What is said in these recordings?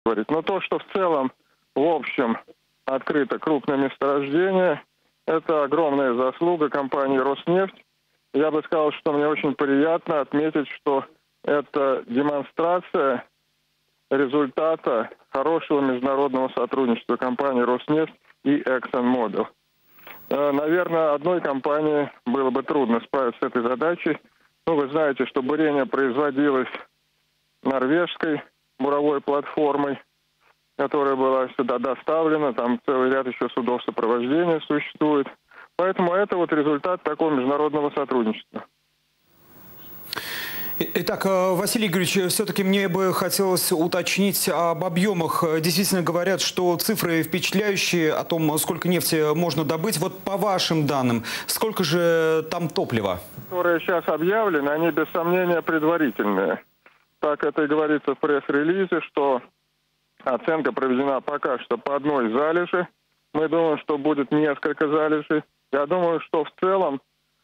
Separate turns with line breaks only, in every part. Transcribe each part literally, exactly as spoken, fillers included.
говорить. Но то, что в целом, в общем, открыто крупное месторождение, это огромная заслуга компании «Роснефть». Я бы сказал, что мне очень приятно отметить, что это демонстрация результата хорошего международного сотрудничества компании «Роснефть» и «ExxonMobil». Наверное, одной компании было бы трудно справиться с этой задачей. Ну, вы знаете, что бурение производилось норвежской буровой платформой, которая была сюда доставлена. Там целый ряд еще судов сопровождения существует. Поэтому это вот результат такого международного сотрудничества.
Итак, Василий Игоревич, все-таки мне бы хотелось уточнить об объемах. Действительно говорят, что цифры впечатляющие о том, сколько нефти можно добыть. Вот по вашим данным, сколько же там топлива? Которые сейчас объявлены, они без сомнения предварительные. Так это и говорится в пресс-релизе, что оценка проведена пока что по одной залежи. Мы думаем, что будет несколько залежей. Я думаю, что в целом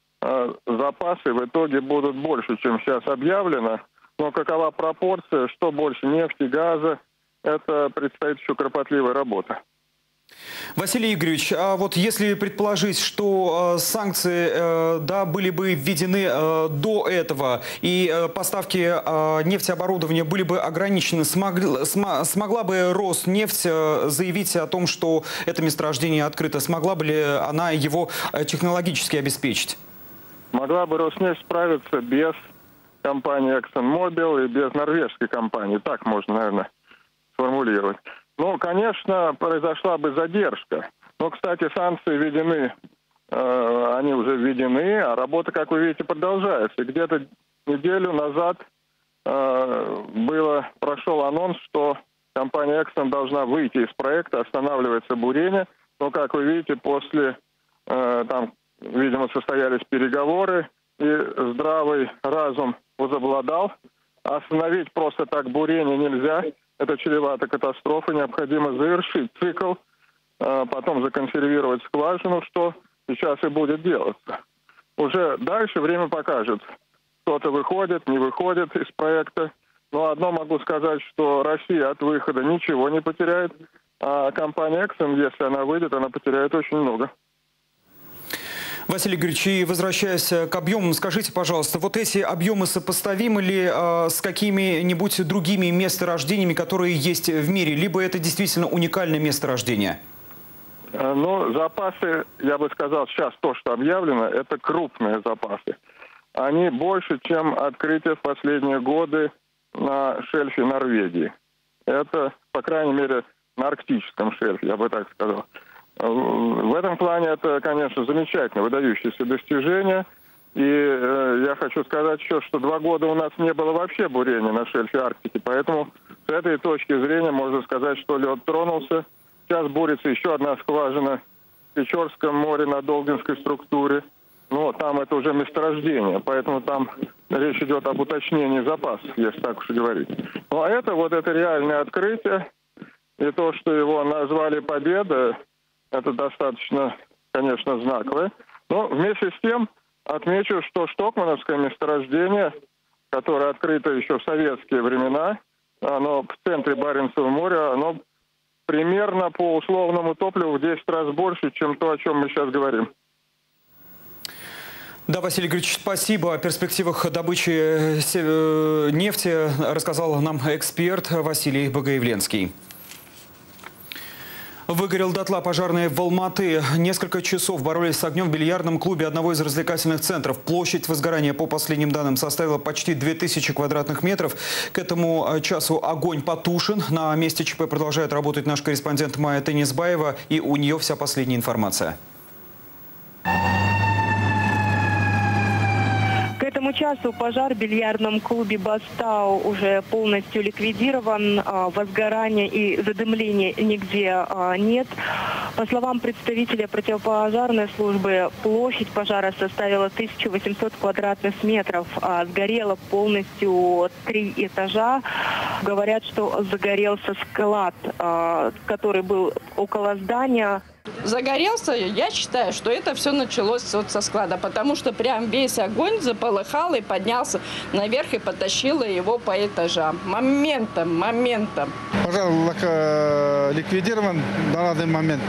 запасы в итоге будут больше, чем сейчас объявлено. Но какова пропорция, что больше нефти, газа, это предстоит еще кропотливая работа. Василий Игоревич, а вот если предположить, что э, санкции э, да, были бы введены э, до этого и э, поставки э, нефтеоборудования были бы ограничены, смогла, см, смогла бы Роснефть э, заявить о том, что это месторождение открыто? Смогла бы ли она его э, технологически обеспечить? Могла бы Роснефть справиться без компании ExxonMobil и без норвежской компании. Так можно, наверное, сформулировать. Ну, конечно, произошла бы задержка. Но, кстати, санкции введены, э, они уже введены, а работа, как вы видите, продолжается. И где-то неделю назад э, было, прошел анонс, что компания Exxon должна выйти из проекта, останавливается бурение. Но, как вы видите, после э, там, видимо, состоялись переговоры, и здравый разум возобладал. Остановить просто так бурение нельзя. Это чревато катастрофой. Необходимо завершить цикл, потом законсервировать скважину, что сейчас и будет делаться. Уже дальше время покажет. Кто-то выходит, не выходит из проекта. Но одно могу сказать, что Россия от выхода ничего не потеряет, а компания Exxon, если она выйдет, она потеряет очень много. Василий Игоревич, и возвращаясь к объемам, скажите, пожалуйста, вот эти объемы сопоставимы ли э, с какими-нибудь другими месторождениями, которые есть в мире? Либо это действительно уникальное месторождение? Ну, запасы, я бы сказал, сейчас то, что объявлено, это крупные запасы. Они больше, чем открытие в последние годы на шельфе Норвегии. Это, по крайней мере, на арктическом шельфе, я бы так сказал. В этом плане это, конечно, замечательно, выдающееся достижение. И э, я хочу сказать еще, что два года у нас не было вообще бурения на шельфе Арктики. Поэтому с этой точки зрения можно сказать, что лед тронулся. Сейчас бурится еще одна скважина в Печорском море на Долгинской структуре. Но там это уже месторождение, поэтому там речь идет об уточнении запасов, если так уж и говорить. Ну а это вот это реальное открытие. И то, что его назвали «Победа», это достаточно, конечно, знаковое. Но вместе с тем отмечу, что Штокмановское месторождение, которое открыто еще в советские времена, оно в центре Баренцева моря, оно примерно по условному топливу в десять раз больше, чем то, о чем мы сейчас говорим. Да, Василий Игоревич, спасибо. О перспективах добычи нефти рассказал нам эксперт Василий Богоявленский. Выгорел дотла пожарные в Алматы. Несколько часов боролись с огнем в бильярдном клубе одного из развлекательных центров. Площадь возгорания, по последним данным, составила почти две тысячи квадратных метров. К этому часу огонь потушен. На месте ЧП продолжает работать наш корреспондент Майя Тенисбаева. И у нее вся последняя информация.
К этому часу пожар в бильярдном клубе «Бастау» уже полностью ликвидирован. Возгорания и задымления нигде нет. По словам представителя противопожарной службы, площадь пожара составила тысячу восемьсот квадратных метров. Сгорело полностью три этажа. Говорят, что загорелся склад, который был около здания.
Загорелся, я считаю, что это все началось вот со склада, потому что прям весь огонь заполыхал и поднялся наверх и потащило его по этажам. Моментом, моментом.
Пожар ликвидирован на данный момент.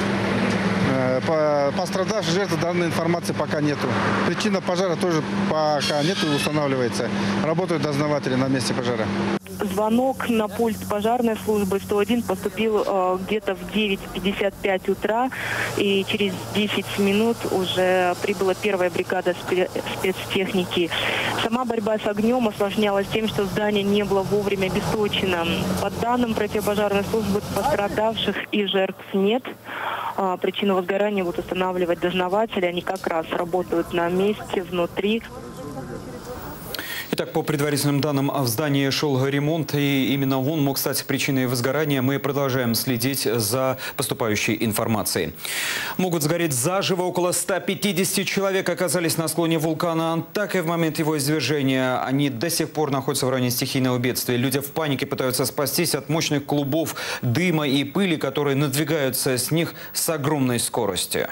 По пострадавших жертв данной информации пока нету. Причина пожара тоже пока нету, устанавливается. Работают дознаватели на месте пожара.
Звонок на пульт пожарной службы сто один поступил э, где-то в девять пятьдесят пять утра, и через десять минут уже прибыла первая бригада спецтехники. Сама борьба с огнем осложнялась тем, что здание не было вовремя обесточено. По данным противопожарной службы, пострадавших и жертв нет. А, причину возгорания будут устанавливать дознаватели. Они как раз работают на месте внутри.
Итак, по предварительным данным, в здании шел ремонт, и именно он мог стать причиной возгорания. Мы продолжаем следить за поступающей информацией. Могут сгореть заживо. Около ста пятидесяти человек оказались на склоне вулкана Антак, и в момент его извержения они до сих пор находятся в районе стихийного бедствия. Люди в панике пытаются спастись от мощных клубов дыма и пыли, которые надвигаются с них с огромной скоростью.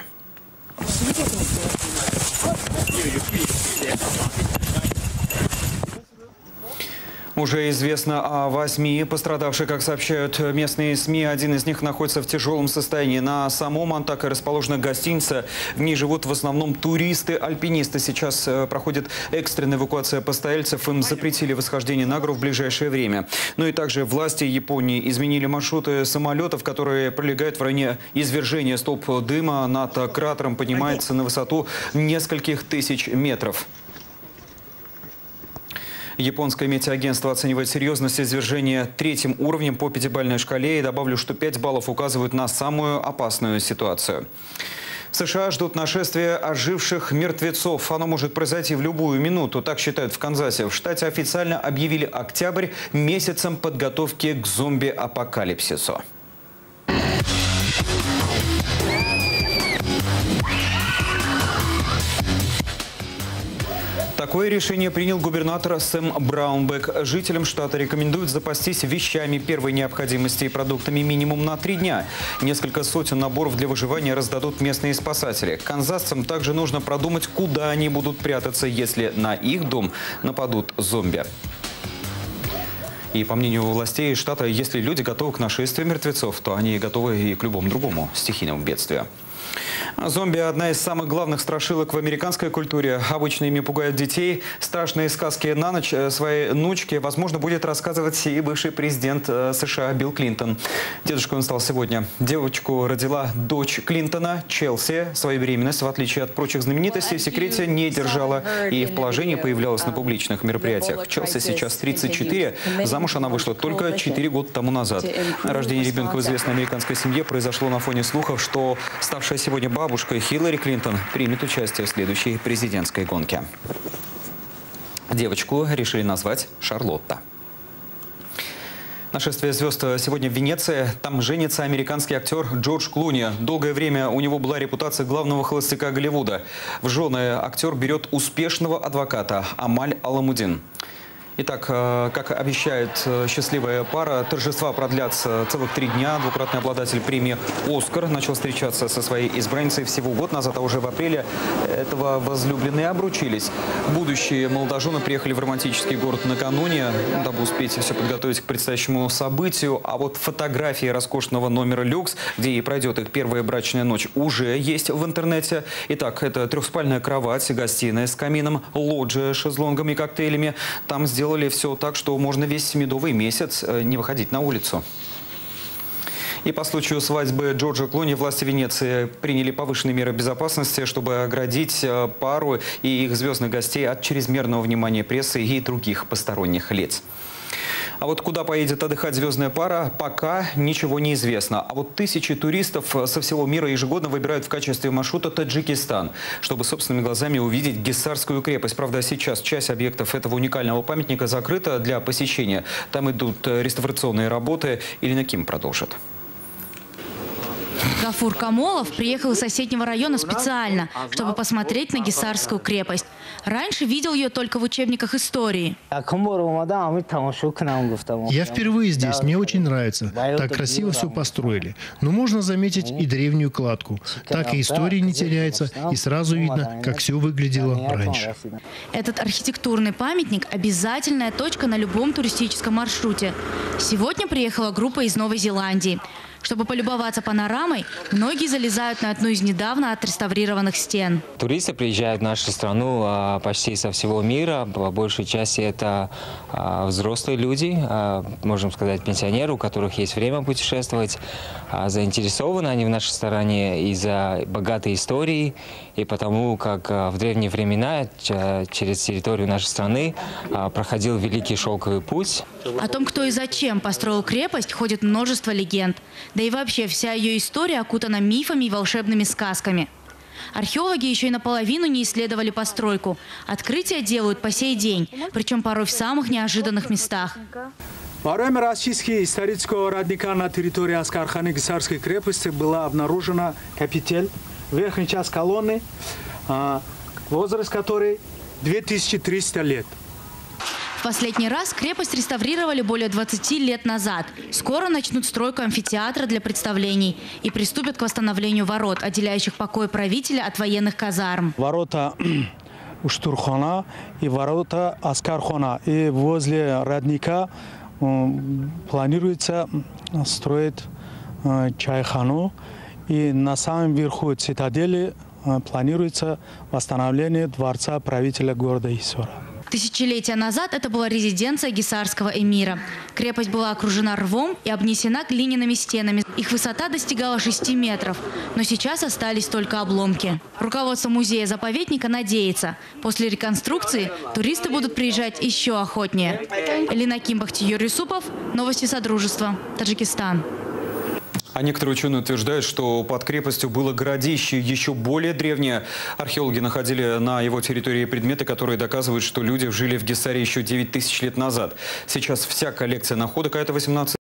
Уже известно о восьми пострадавших, как сообщают местные СМИ. Один из них находится в тяжелом состоянии. На самом Антаке расположена гостиница. В ней живут в основном туристы, альпинисты. Сейчас проходит экстренная эвакуация постояльцев. Им запретили восхождение на гору в ближайшее время. Ну и также власти Японии изменили маршруты самолетов, которые пролегают в районе извержения. Столб дыма над кратером поднимается на высоту нескольких тысяч метров. Японское метеоагентство оценивает серьезность извержения третьим уровнем по пятибалльной шкале. И добавлю, что пять баллов указывают на самую опасную ситуацию. В США ждут нашествия оживших мертвецов. Оно может произойти в любую минуту, так считают в Канзасе. В штате официально объявили октябрь месяцем подготовки к зомби-апокалипсису. Такое решение принял губернатор Сэм Браунбек. Жителям штата рекомендуют запастись вещами первой необходимости и продуктами минимум на три дня. Несколько сотен наборов для выживания раздадут местные спасатели. Канзасцам также нужно продумать, куда они будут прятаться, если на их дом нападут зомби. И по мнению властей штата, если люди готовы к нашествию мертвецов, то они готовы и к любому другому стихийному бедствию. Зомби – одна из самых главных страшилок в американской культуре. Обычно ими пугают детей. Страшные сказки на ночь своей внучке, возможно, будет рассказывать и бывший президент США Билл Клинтон. Дедушкой он стал сегодня. Девочку родила дочь Клинтона, Челси. Свою беременность, в отличие от прочих знаменитостей, в секрете не держала и в положении появлялась на публичных мероприятиях. Челси сейчас тридцать четыре. Замуж она вышла только четыре года тому назад. Рождение ребенка в известной американской семье произошло на фоне слухов, что ставшая сегодня бабушка Хиллари Клинтон примет участие в следующей президентской гонке. Девочку решили назвать Шарлотта. Нашествие звезд сегодня в Венеции. Там женится американский актер Джордж Клуни. Долгое время у него была репутация главного холостяка Голливуда. В жены актер берет успешного адвоката Амаль Аламудин. Итак, как обещает счастливая пара, торжества продлятся целых три дня. Двукратный обладатель премии «Оскар» начал встречаться со своей избранницей всего год назад, а уже в апреле этого возлюбленные обручились. Будущие молодожены приехали в романтический город накануне, дабы успеть все подготовить к предстоящему событию. А вот фотографии роскошного номера люкс, где и пройдет их первая брачная ночь, уже есть в интернете. Итак, это трехспальная кровать, гостиная с камином, лоджия с шезлонгами и коктейлями. Там сделали Сделали все так, что можно весь медовый месяц не выходить на улицу. И по случаю свадьбы Джорджа Клуни власти Венеции приняли повышенные меры безопасности, чтобы оградить пару и их звездных гостей от чрезмерного внимания прессы и других посторонних лиц. А вот куда поедет отдыхать звездная пара, пока ничего не известно. А вот тысячи туристов со всего мира ежегодно выбирают в качестве маршрута Таджикистан, чтобы собственными глазами увидеть Гиссарскую крепость. Правда, сейчас часть объектов этого уникального памятника закрыта для посещения. Там идут реставрационные работы. Ирина Ким продолжит.
Гафур Камолов приехал из соседнего района специально, чтобы посмотреть на Гиссарскую крепость. Раньше видел ее только в учебниках истории.
Я впервые здесь, мне очень нравится. Так красиво все построили. Но можно заметить и древнюю кладку. Так и история не теряется, и сразу видно, как все выглядело раньше.
Этот архитектурный памятник – обязательная точка на любом туристическом маршруте. Сегодня приехала группа из Новой Зеландии. Чтобы полюбоваться панорамой, многие залезают на одну из недавно отреставрированных стен.
Туристы приезжают в нашу страну а, почти со всего мира. По большей части это а, взрослые люди, а, можем сказать, пенсионеры, у которых есть время путешествовать. А, заинтересованы они в нашей стране из-за богатой истории и потому, как а, в древние времена ч, через территорию нашей страны а, проходил Великий Шелковый путь.
О том, кто и зачем построил крепость, ходит множество легенд. Да и вообще вся ее история окутана мифами и волшебными сказками. Археологи еще и наполовину не исследовали постройку. Открытия делают по сей день, причем порой в самых неожиданных местах.
Во время расчистки исторического родника на территории Аскарханы Гисарской крепости была обнаружена капитель, верхняя часть колонны, возраст которой две тысячи триста лет.
В последний раз крепость реставрировали более двадцати лет назад. Скоро начнут стройку амфитеатра для представлений и приступят к восстановлению ворот, отделяющих покой правителя от военных казарм.
Ворота Уштурхана и ворота Аскархана. И возле родника планируется строить чайхану. И на самом верху цитадели планируется восстановление дворца правителя города Исора.
Тысячелетия назад это была резиденция гисарского эмира. Крепость была окружена рвом и обнесена глиняными стенами. Их высота достигала шести метров, но сейчас остались только обломки. Руководство музея-заповедника надеется, после реконструкции туристы будут приезжать еще охотнее. Элина Кимбахти, Юрий Супов, новости Содружества, Таджикистан.
А некоторые ученые утверждают, что под крепостью было городище еще более древнее. Археологи находили на его территории предметы, которые доказывают, что люди жили в Гисаре еще девять тысяч лет назад. Сейчас вся коллекция находок, а это восемнадцать